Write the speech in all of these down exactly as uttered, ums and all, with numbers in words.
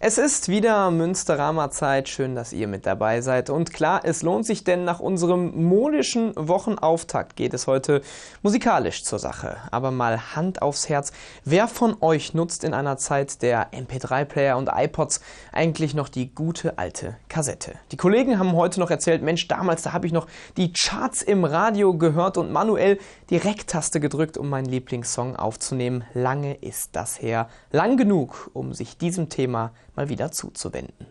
Es ist wieder Münsterama-Zeit. Schön, dass ihr mit dabei seid. Und klar, es lohnt sich, denn nach unserem modischen Wochenauftakt geht es heute musikalisch zur Sache. Aber mal Hand aufs Herz. Wer von euch nutzt in einer Zeit der M P drei Player und iPods eigentlich noch die gute alte Kassette? Die Kollegen haben heute noch erzählt, Mensch, damals, da habe ich noch die Charts im Radio gehört und manuell die Rec-Taste gedrückt, um meinen Lieblingssong aufzunehmen. Lange ist das her. Lang genug, um sich diesem Thema mal wieder zuzuwenden.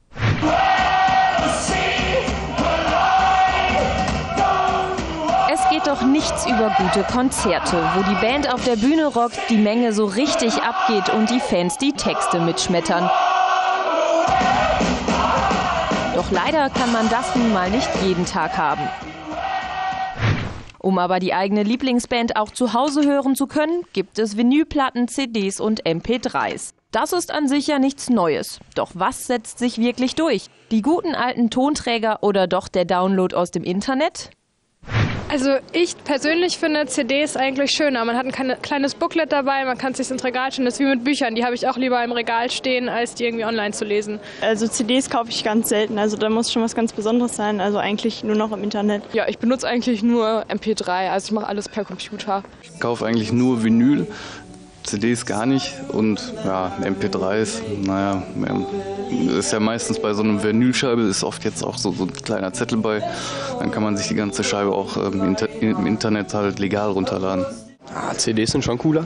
Es geht doch nichts über gute Konzerte, wo die Band auf der Bühne rockt, die Menge so richtig abgeht und die Fans die Texte mitschmettern. Doch leider kann man das nun mal nicht jeden Tag haben. Um aber die eigene Lieblingsband auch zu Hause hören zu können, gibt es Vinylplatten, C Ds und M P dreis. Das ist an sich ja nichts Neues. Doch was setzt sich wirklich durch? Die guten alten Tonträger oder doch der Download aus dem Internet? Also ich persönlich finde C Ds eigentlich schöner. Man hat ein kleines Booklet dabei, man kann es sich ins Regal stellen. Das ist wie mit Büchern, die habe ich auch lieber im Regal stehen, als die irgendwie online zu lesen. Also C Ds kaufe ich ganz selten, also da muss schon was ganz Besonderes sein, also eigentlich nur noch im Internet. Ja, ich benutze eigentlich nur M P drei, also ich mache alles per Computer. Ich kaufe eigentlich nur Vinyl. C Ds gar nicht und ja, M P dreis, naja, ist ja meistens bei so einer Vinylscheibe, ist oft jetzt auch so, so ein kleiner Zettel bei, dann kann man sich die ganze Scheibe auch ähm, inter, im Internet halt legal runterladen. Ah, C Ds sind schon cooler.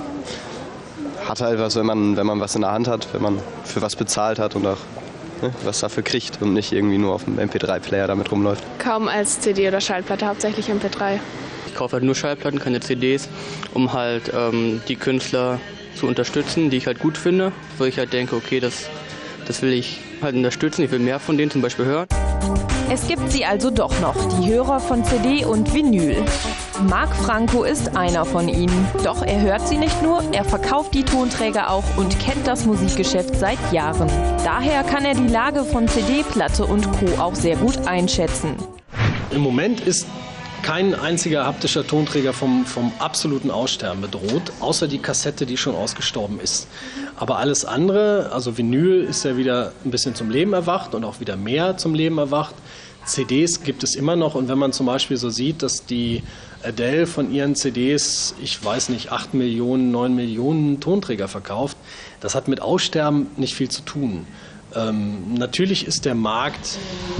Hat halt was, wenn man, wenn man was in der Hand hat, wenn man für was bezahlt hat und auch ne, was dafür kriegt und nicht irgendwie nur auf dem M P drei Player damit rumläuft. Kaum als C D oder Schallplatte, hauptsächlich M P drei. Ich kaufe halt nur Schallplatten, keine C Ds, um halt ähm, die Künstler zu unterstützen, die ich halt gut finde, wo ich halt denke, okay, das, das will ich halt unterstützen, ich will mehr von denen zum Beispiel hören. Es gibt sie also doch noch, die Hörer von C D und Vinyl. Marc Franco ist einer von ihnen. Doch er hört sie nicht nur, er verkauft die Tonträger auch und kennt das Musikgeschäft seit Jahren. Daher kann er die Lage von C D, Platte und Co. auch sehr gut einschätzen. Im Moment ist kein einziger haptischer Tonträger vom, vom absoluten Aussterben bedroht, außer die Kassette, die schon ausgestorben ist. Aber alles andere, also Vinyl ist ja wieder ein bisschen zum Leben erwacht und auch wieder mehr zum Leben erwacht. C Ds gibt es immer noch und wenn man zum Beispiel so sieht, dass die Adele von ihren C Ds, ich weiß nicht, acht Millionen, neun Millionen Tonträger verkauft, das hat mit Aussterben nicht viel zu tun. Ähm, natürlich ist der Markt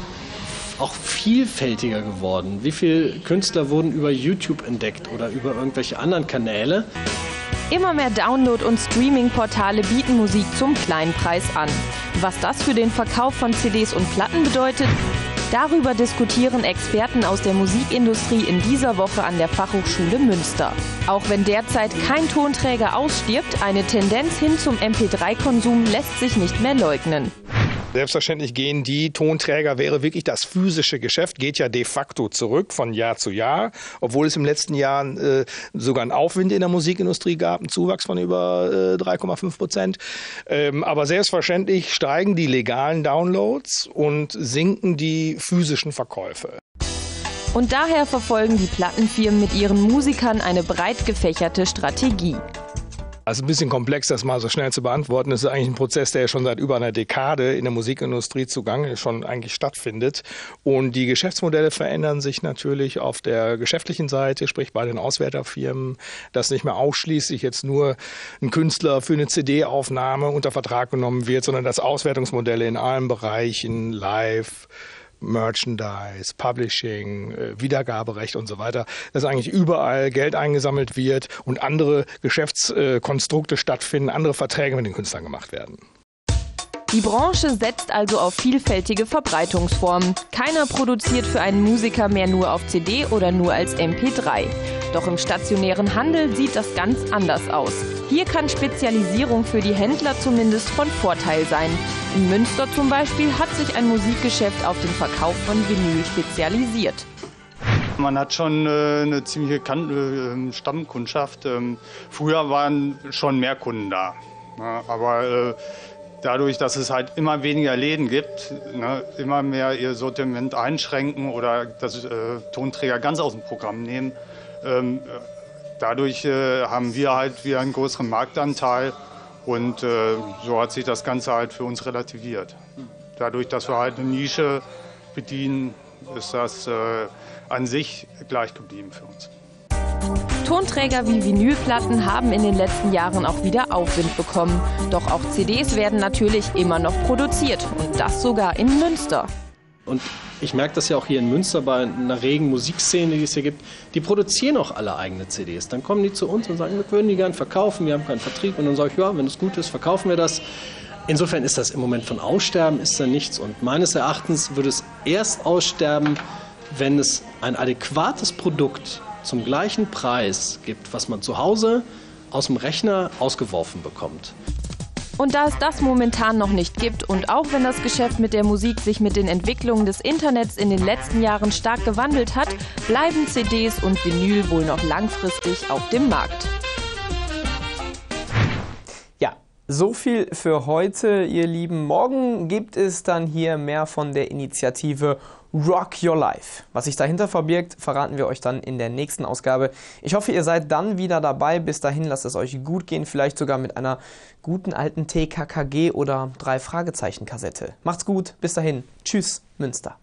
auch vielfältiger geworden. Wie viele Künstler wurden über YouTube entdeckt oder über irgendwelche anderen Kanäle? Immer mehr Download- und Streaming-Portale bieten Musik zum kleinen Preis an. Was das für den Verkauf von C Ds und Platten bedeutet, darüber diskutieren Experten aus der Musikindustrie in dieser Woche an der Fachhochschule Münster. Auch wenn derzeit kein Tonträger ausstirbt, eine Tendenz hin zum M P drei Konsum lässt sich nicht mehr leugnen. Selbstverständlich gehen die Tonträger, wäre wirklich das physische Geschäft, geht ja de facto zurück von Jahr zu Jahr, obwohl es im letzten Jahr äh, sogar einen Aufwind in der Musikindustrie gab, einen Zuwachs von über äh, drei Komma fünf Prozent. Ähm, aber selbstverständlich steigen die legalen Downloads und sinken die physischen Verkäufe. Und daher verfolgen die Plattenfirmen mit ihren Musikern eine breit gefächerte Strategie. Also ein bisschen komplex, das mal so schnell zu beantworten. Das ist eigentlich ein Prozess, der schon seit über einer Dekade in der Musikindustrie zugange schon eigentlich stattfindet. Und die Geschäftsmodelle verändern sich natürlich auf der geschäftlichen Seite, sprich bei den Auswerterfirmen, dass nicht mehr ausschließlich jetzt nur ein Künstler für eine C D-Aufnahme unter Vertrag genommen wird, sondern dass Auswertungsmodelle in allen Bereichen, Live, Merchandise, Publishing, Wiedergaberecht und so weiter, dass eigentlich überall Geld eingesammelt wird und andere Geschäftskonstrukte stattfinden, andere Verträge mit den Künstlern gemacht werden. Die Branche setzt also auf vielfältige Verbreitungsformen. Keiner produziert für einen Musiker mehr nur auf C D oder nur als M P drei. Doch im stationären Handel sieht das ganz anders aus. Hier kann Spezialisierung für die Händler zumindest von Vorteil sein. In Münster zum Beispiel hat sich ein Musikgeschäft auf den Verkauf von Vinyl spezialisiert. Man hat schon äh, eine ziemliche kan äh, Stammkundschaft. Ähm, früher waren schon mehr Kunden da. Ja, aber äh, dadurch, dass es halt immer weniger Läden gibt, ne, immer mehr ihr Sortiment einschränken oder das äh, Tonträger ganz aus dem Programm nehmen, ähm, dadurch äh, haben wir halt wieder einen größeren Marktanteil Und äh, so hat sich das Ganze halt für uns relativiert. Dadurch, dass wir halt eine Nische bedienen, ist das äh, an sich gleich geblieben für uns. Tonträger wie Vinylplatten haben in den letzten Jahren auch wieder Aufwind bekommen. Doch auch C Ds werden natürlich immer noch produziert und das sogar in Münster. Und ich merke das ja auch hier in Münster bei einer regen Musikszene, die es hier gibt. Die produzieren auch alle eigene C Ds. Dann kommen die zu uns und sagen, wir würden die gern verkaufen, wir haben keinen Vertrieb. Und dann sage ich, ja, wenn es gut ist, verkaufen wir das. Insofern ist das im Moment von Aussterben ist da nichts. Und meines Erachtens würde es erst aussterben, wenn es ein adäquates Produkt zum gleichen Preis gibt, was man zu Hause aus dem Rechner ausgeworfen bekommt. Und da es das momentan noch nicht gibt und auch wenn das Geschäft mit der Musik sich mit den Entwicklungen des Internets in den letzten Jahren stark gewandelt hat, bleiben C Ds und Vinyl wohl noch langfristig auf dem Markt. Ja, so viel für heute, ihr Lieben. Morgen gibt es dann hier mehr von der Initiative Rock Your Life. Was sich dahinter verbirgt, verraten wir euch dann in der nächsten Ausgabe. Ich hoffe, ihr seid dann wieder dabei. Bis dahin lasst es euch gut gehen, vielleicht sogar mit einer guten alten T K K G oder drei Fragezeichen Kassette. Macht's gut, bis dahin. Tschüss, Münster.